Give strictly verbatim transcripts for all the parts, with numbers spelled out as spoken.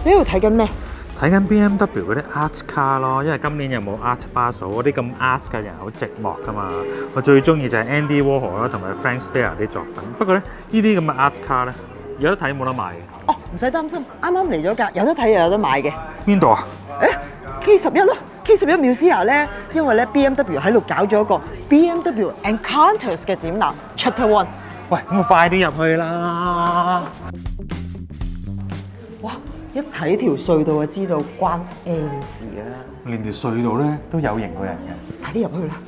你喺度睇緊咩？ 睇緊 B M W 嗰啲 Art Car 咯，因為今年又冇 Art Basel 嗰啲咁 Art 嘅人好寂寞噶嘛。我最中意就係 Andy Warhol 啦，同埋 Frank Stella 啲作品。不過咧，呢啲咁嘅 Art Car 咧，有得睇冇得買嘅。 哦，唔使擔心，啱啱嚟咗架，有得睇又有得買嘅。 邊度啊？ 誒 K 十一咯 ，K 十一 Musea 咧，因為咧 B M W 喺度搞咗一個 B M W Encounters 嘅展覽 Chapter One。 喂，咁快啲入去啦！ 哇！一睇條隧道就知道關 M 事啦。 連條隧道咧都有型過人嘅。 快啲入去啦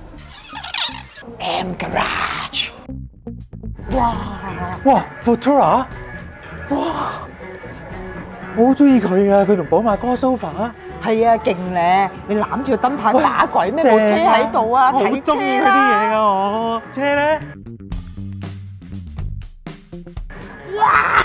！M Garage。哇！ 哇 ，Futura！ 哇！我好中意佢啊！佢同寶馬哥 sofa。 係啊，勁咧！你攬住個燈牌打鬼咩？部車喺度啊！ 我好中意佢啲嘢啊！我車咧。哇！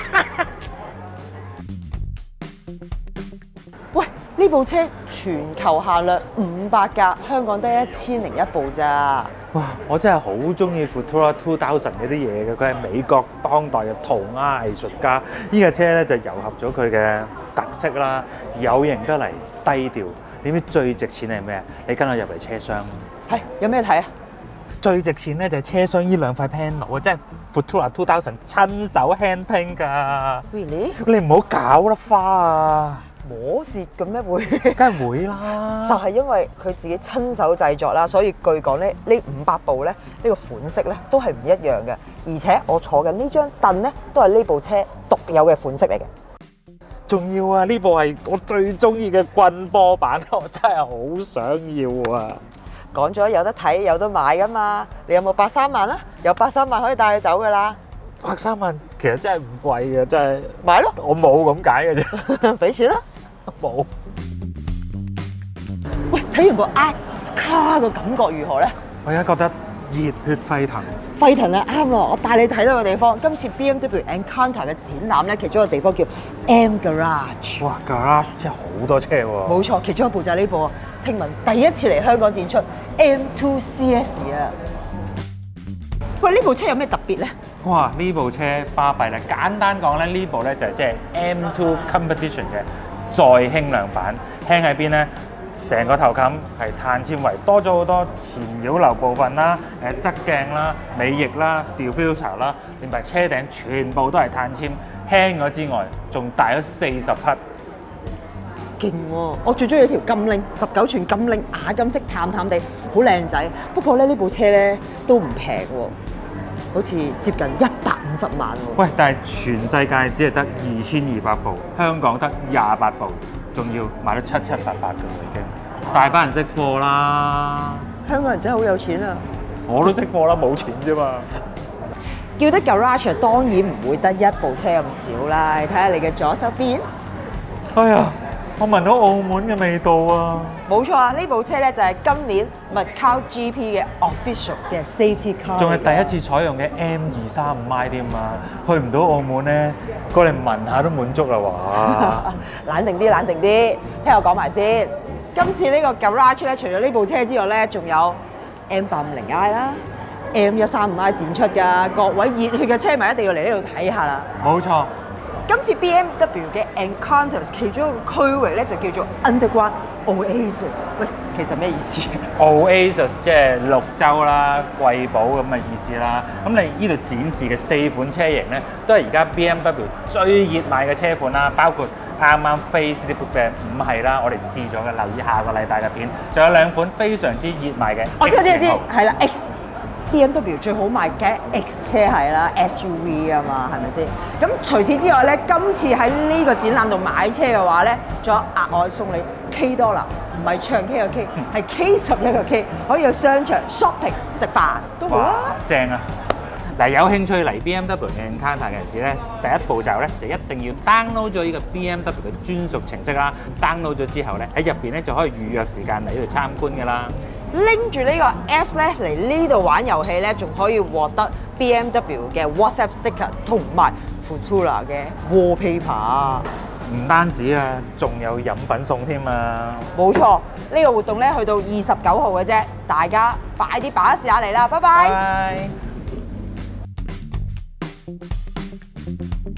喂，呢部車全球限量五百架，香港得一千零一部咋？ 哇！我真係好中意 Futura two thousand 嗰啲嘢嘅，佢係美國當代嘅塗鴉藝術家。呢架車咧就糅合咗佢嘅特色啦，有型得嚟，低調。點知最值錢係咩？你跟我入嚟車廂。 係有咩睇啊？ 最值錢咧就係車廂呢兩塊 panel 啊，真係 Futura two thousand 親手 hand paint 㗎。 Really？ 你唔好搞啦花啊！ 摸蝕咁咩會？ 梗係會啦。 就係因為佢自己親手製作啦，所以據講咧，呢五百部咧，呢個款式咧都係唔一樣嘅。而且我坐緊呢張凳咧，都係呢部車獨有嘅款式嚟嘅。 仲要啊！呢部係我最中意嘅棍波版，我真係好想要啊！ 講咗有得睇有得買噶嘛？你有冇百三萬啊？有百三萬可以帶佢走噶啦！ 百三萬其實真係唔貴嘅，真係買咯！ 我冇咁解嘅啫， 俾錢啦！ 冇。 喂，睇完部 Art Car 個感覺如何咧？ 我而家覺得熱血沸騰。 沸騰啊，啱咯！我帶你睇到個地方，今次 B M W Encounter 嘅展覽咧，其中一個地方叫 M Garage。 哇 ，Garage 真係好多車喎！ 冇錯，其中一部就係呢部啊！聽聞第一次嚟香港展出 M two C S 啊！喂，呢部車有咩特別咧？ 哇！呢部車巴閉啦！簡單講咧，呢部咧就係即係 M two Competition 嘅再輕量版。輕喺邊咧？成個頭冚係碳纖維，多咗好多前擾流部分啦、誒側鏡啦、尾翼啦、掉 filter 啦，連埋車頂全部都係碳纖。輕咗之外，仲大咗四十匹。 勁喎！我最中意條金鈴，十九寸金鈴亞金色，淡淡地，好靚仔。不過咧，呢部車咧都唔平喎，好似接近一百五十萬喎。 喂，但係全世界只係得二千二百部，香港得廿八部，仲要賣得七七八八嘅已經。大班人識貨啦！ 香港人真係好有錢啊！ 我都識貨啦，冇錢啫嘛。 叫得 garage 當然唔會得一部車咁少啦。你睇下你嘅左手邊。 哎呀！我聞到澳門嘅味道啊！ 冇錯啊！呢部車咧就係今年 Macau G P 嘅 official 嘅 safety car， 仲係第一次採用嘅 M 二三五 I 添啊！去唔到澳門咧，過嚟聞下都滿足啦哇！ 冷靜啲，冷靜啲，聽我講埋先。今次呢個 garage 咧，除咗呢部車之外咧，仲有 M 八五零 I 啦、M 一三五 I 展出㗎。各位熱血嘅車迷一定要嚟呢度睇下啦！ 冇錯。 今次 B M W 嘅 Encounters 其中一個區域咧就叫做 Underground Oasis。喂，其實咩意思 ？Oasis 即係綠洲啦、貴寶咁嘅意思啦。咁你呢度展示嘅四款車型咧，都係而家 B M W 最熱賣嘅車款啦，包括啱啱 Facelift 嘅五系啦，我哋試咗嘅，留意下個禮拜嘅片。仲有兩款非常之熱賣嘅， 我知知知，係啦 X。B M W 最好賣嘅 X 車係啦 S U V 啊嘛，係咪先？咁除此之外咧，今次喺呢個展覽度買車嘅話咧，仲有額外送你 K dollar，唔係唱 K 嘅 K， 係 K 十一個 K， 可以去商場 shopping 食飯都好啊！ 正啊！嗱，有興趣嚟 B M W Encounter 嘅人士咧，第一步驟咧就一定要 download 咗呢個 B M W 嘅專屬程式啦。download 咗之後咧，喺入邊咧就可以預約時間嚟呢度參觀㗎啦。 拎住呢個 app 咧嚟呢度玩遊戲咧，仲可以獲得 B M W 嘅 WhatsApp sticker 同埋 Futura 嘅 wallpaper。 唔單止啊，仲有飲品送添啊！ 冇錯，呢個活動咧去到二十九號嘅啫，大家快啲把握時間嚟啦，拜拜。 拜。